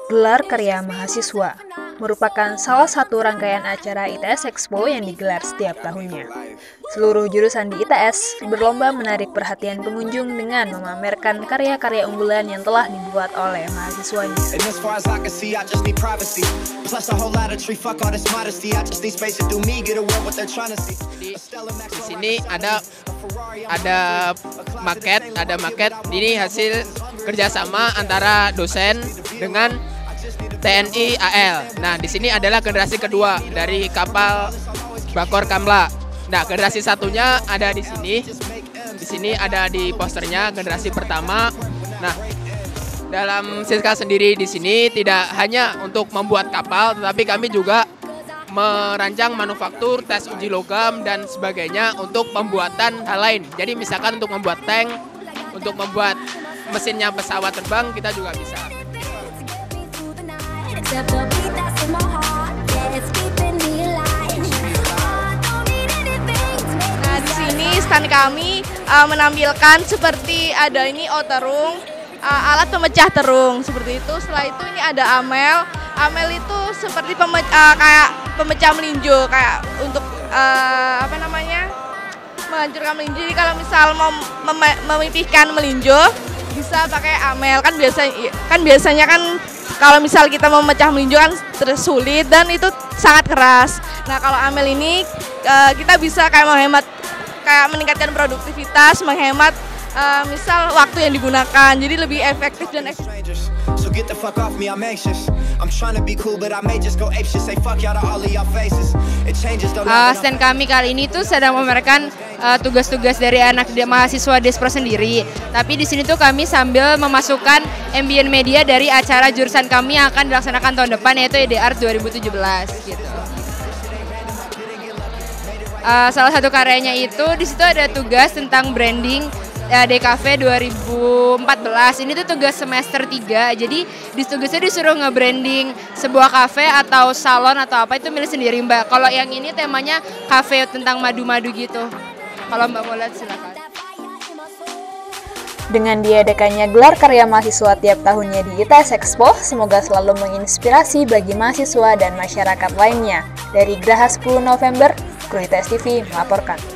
Gelar Karya Mahasiswa merupakan salah satu rangkaian acara ITS Expo yang digelar setiap tahunnya. Seluruh jurusan di ITS berlomba menarik perhatian pengunjung dengan memamerkan karya-karya unggulan yang telah dibuat oleh mahasiswanya. Di sini ada maket. Ini hasil kerjasama antara dosen dengan TNI AL. Nah, di sini adalah generasi kedua dari kapal Bakor Kamla. Nah, generasi satunya ada di sini. Di sini ada di posternya generasi pertama. Nah, dalam Siska sendiri di sini tidak hanya untuk membuat kapal, tetapi kami juga merancang manufaktur, tes uji logam dan sebagainya untuk pembuatan hal lain. Jadi misalkan untuk membuat tank, untuk membuat mesinnya pesawat terbang, kita juga bisa. Nah, di sini stand kami menampilkan seperti ada ini terung, alat pemecah terung seperti itu. Setelah itu ini ada amel. Amel itu seperti kayak pemecah melinjo, kayak untuk menghancurkan melinjo. Jadi kalau misal mau memipihkan melinjo bisa pakai amel. Kan biasanya kalau misal kita memecah melinjo kan sulit dan itu sangat keras. Nah, kalau amel ini kita bisa kayak meningkatkan produktivitas, menghemat misal waktu yang digunakan, jadi lebih efektif dan efisien. Stand kami kali ini tuh sedang memamerkan tugas-tugas dari anak mahasiswa Despro sendiri. Tapi di sini tuh kami sambil memasukkan ambient media dari acara jurusan kami yang akan dilaksanakan tahun depan, yaitu EDART 2017 gitu. Salah satu karyanya itu di situ ada tugas tentang branding DKV 2014. Ini tuh tugas semester 3. Jadi di tugasnya disuruh nge-branding sebuah kafe atau salon atau apa, itu milih sendiri Mbak. Kalau yang ini temanya kafe tentang madu-madu gitu. Kalau Mbak mau lihat silakan. Dengan diadakannya gelar karya mahasiswa tiap tahunnya di ITS Expo, semoga selalu menginspirasi bagi mahasiswa dan masyarakat lainnya. Dari Geraha 10 November, Kru ITS TV melaporkan.